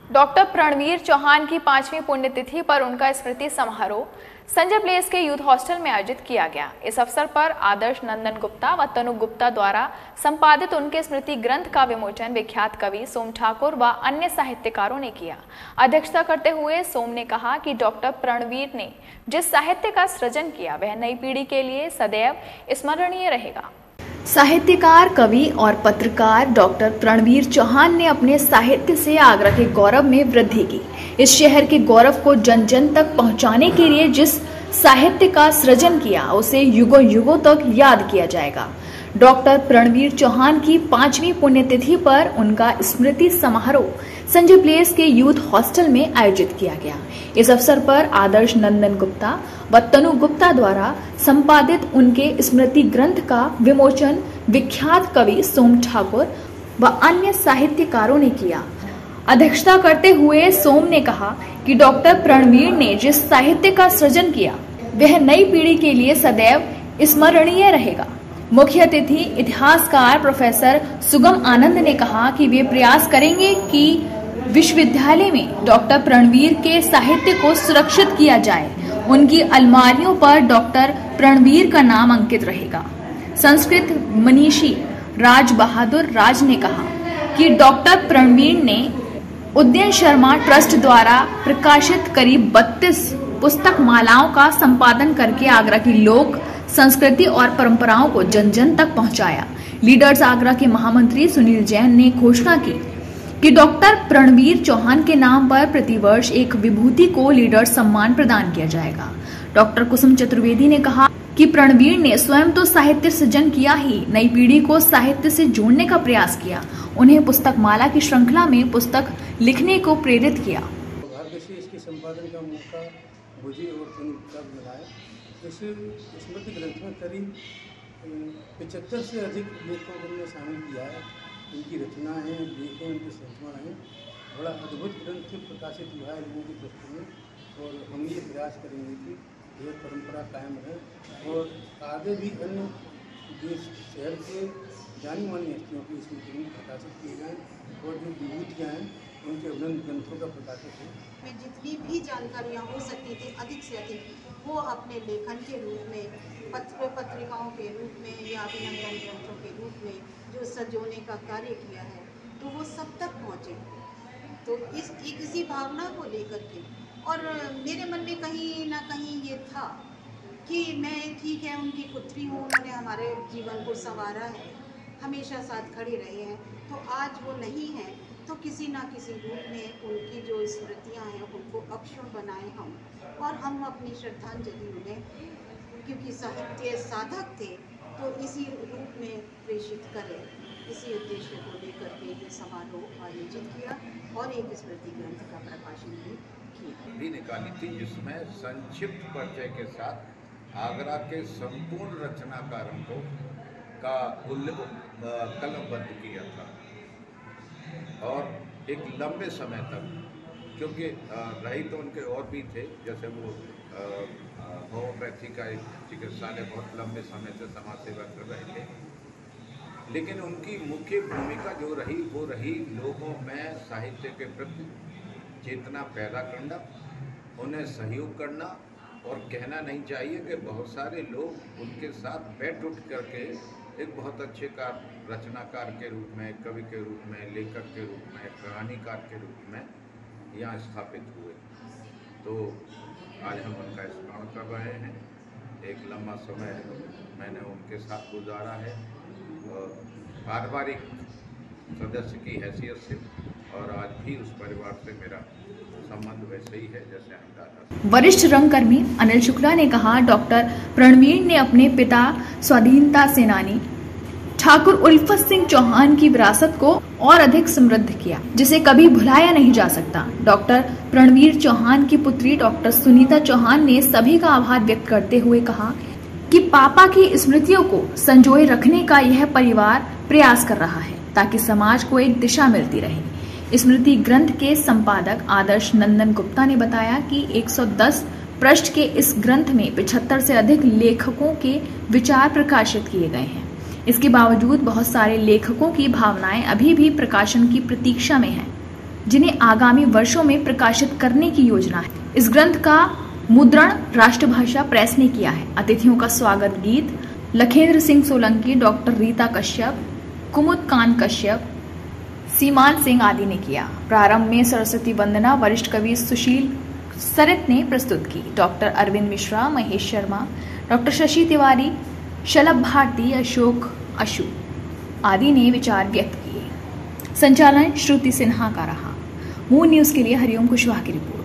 Doctor Pranveer Chauhan की 5वीं पुण्यतिथि पर उनका स्मृति समारोह संजय प्लेस के यूथ हॉस्टल में आयोजित किया गया। इस अवसर पर आदर्श नंदन गुप्ता व तनु गुप्ता द्वारा संपादित उनके स्मृति ग्रंथ का विमोचन विख्यात कवि सोम ठाकुर व अन्य साहित्यकारों ने किया। अध्यक्षता करते हुए सोम ने कहा कि डॉक्टर प्रणवीर ने जिस साहित्य का सृजन किया वह नई पीढ़ी के लिए सदैव स्मरणीय रहेगा। साहित्यकार, कवि और पत्रकार डॉक्टर प्रणवीर चौहान ने अपने साहित्य से आगरा के गौरव में वृद्धि की। इस शहर के गौरव को जन जन तक पहुंचाने के लिए जिस साहित्य का सृजन किया उसे युगों युगों तक याद किया जाएगा। डॉक्टर प्रणवीर चौहान की 5वीं पुण्यतिथि पर उनका स्मृति समारोह संजय प्लेस के यूथ हॉस्टल में आयोजित किया गया। इस अवसर पर आदर्श नंदन गुप्ता व तनु गुप्ता द्वारा संपादित उनके स्मृति ग्रंथ का विमोचन विख्यात कवि सोम ठाकुर व अन्य साहित्यकारों ने किया। अध्यक्षता करते हुए सोम ने कहा कि डॉक्टर प्रणवीर ने जिस साहित्य का सृजन किया वह नई पीढ़ी के लिए सदैव स्मरणीय रहेगा। मुख्य अतिथि इतिहासकार प्रोफेसर सुगम आनंद ने कहा कि वे प्रयास करेंगे कि विश्वविद्यालय में डॉक्टर प्रणवीर के साहित्य को सुरक्षित किया जाए। उनकी अलमारियों पर डॉक्टर प्रणवीर का नाम अंकित रहेगा। संस्कृत मनीषी राज बहादुर राज ने कहा कि डॉक्टर प्रणवीर ने उदयन शर्मा ट्रस्ट द्वारा प्रकाशित करीब 32 पुस्तक मालाओं का संपादन करके आगरा की लोक संस्कृति और परंपराओं को जन जन तक पहुंचाया। लीडर्स आगरा के महामंत्री सुनील जैन ने घोषणा की कि डॉक्टर प्रणवीर चौहान के नाम पर प्रतिवर्ष एक विभूति को लीडर्स सम्मान प्रदान किया जाएगा। डॉक्टर कुसुम चतुर्वेदी ने कहा कि प्रणवीर ने स्वयं तो साहित्य सृजन किया ही नई पीढ़ी को साहित्य से जोड़ने का प्रयास किया। उन्हें पुस्तक माला की श्रृंखला में पुस्तक लिखने को प्रेरित किया। इसके संपादन का मौका मुझे और तनु मिला है। इस स्मृति ग्रंथ में करीब 75 से अधिक लेखकों को हमने शामिल किया है। उनकी रचना है, लेख है, उनकी संस्मरण है। बड़ा अद्भुत ग्रंथ प्रकाशित हुआ है लोगों की दृष्टि में और हम ये प्रयास करेंगे कि यह परंपरा कायम रहे और आगे भी अन्य देश शहर के जानी मानी हस्तियों की स्मृति ग्रंथ प्रकाशित किए जाएँ और जो विभूतियाँ हैं उनके उन्नत ग्रंथों का प्रकाशित है। में जितनी भी जानकारियाँ हो सकती थी अधिक से अधिक वो अपने लेखन के रूप में, पत्रिकाओं के रूप में या अभिनंदन ग्रंथों के रूप में जो सजोने का कार्य किया है तो वो सब तक पहुँचे। तो इसी भावना को लेकर के और मेरे मन में कहीं ना कहीं ये था कि मैं ठीक है उनकी पुत्री हूँ, उन्होंने हमारे जीवन को संवारा है, हमेशा साथ खड़े रहे हैं। तो आज वो नहीं है तो किसी ना किसी रूप में उनकी जो स्मृतियाँ हैं उनको अक्षुण्ण बनाएं हम और हम अपनी श्रद्धांजलि उन्हें, क्योंकि साहित्य साधक थे, तो इसी रूप में प्रेषित करें। इसी उद्देश्य को लेकर के ये समारोह आयोजित किया और एक स्मृति ग्रंथ का प्रकाशन भी किया। भी निकाली थी जिसमें संक्षिप्त परिचय के साथ आगरा के संपूर्ण रचनाकारों को का कलमबद्ध किया था और एक लंबे समय तक, क्योंकि रही तो उनके और भी थे, जैसे वो होम्योपैथी का एक चिकित्सालय बहुत लंबे समय से समाज सेवा कर रहे थे, लेकिन उनकी मुख्य भूमिका जो रही वो रही लोगों में साहित्य के प्रति चेतना पैदा करना, उन्हें सहयोग करना और कहना नहीं चाहिए कि बहुत सारे लोग उनके साथ बैठ उठ करके एक बहुत अच्छे रचनाकार के रूप में, कवि के रूप में, लेखक के रूप में, कहानीकार के रूप में यहाँ स्थापित हुए। तो आज हम उनका स्मरण कर रहे हैं। एक लंबा समय मैंने उनके साथ गुजारा है पारिवारिक सदस्य की हैसियत से और आज भी उस परिवार से मेरा संबंध वैसे ही है जैसे हम दादा। वरिष्ठ रंगकर्मी अनिल शुक्ला ने कहा डॉक्टर प्रणवीर ने अपने पिता स्वाधीनता सेनानी ठाकुर उल्फत सिंह चौहान की विरासत को और अधिक समृद्ध किया, जिसे कभी भुलाया नहीं जा सकता। डॉक्टर प्रणवीर चौहान की पुत्री डॉक्टर सुनीता चौहान ने सभी का आभार व्यक्त करते हुए कहा कि पापा की स्मृतियों को संजोए रखने का यह परिवार प्रयास कर रहा है ताकि समाज को एक दिशा मिलती रहे। स्मृति ग्रंथ के संपादक आदर्श नंदन गुप्ता ने बताया कि 110 पृष्ठ के इस ग्रंथ में 75 से अधिक लेखकों के विचार प्रकाशित किए गए हैं। इसके बावजूद बहुत सारे लेखकों की भावनाएं अभी भी प्रकाशन की प्रतीक्षा में हैं। जिन्हें आगामी वर्षों में प्रकाशित करने की योजना है। इस ग्रंथ का मुद्रण राष्ट्रभाषा प्रेस ने किया है। अतिथियों का स्वागत गीत लखेंद्र सिंह सोलंकी, डॉक्टर रीता कश्यप, कुमुद कांत कश्यप, सीमान सिंह आदि ने किया। प्रारंभ में सरस्वती वंदना वरिष्ठ कवि सुशील सरित ने प्रस्तुत की। डॉक्टर अरविंद मिश्रा, महेश शर्मा, डॉक्टर शशि तिवारी, शलभ भारती, अशोक अशु आदि ने विचार व्यक्त किए। संचालन श्रुति सिन्हा का रहा। मून न्यूज के लिए हरिओम कुशवाहा की रिपोर्ट।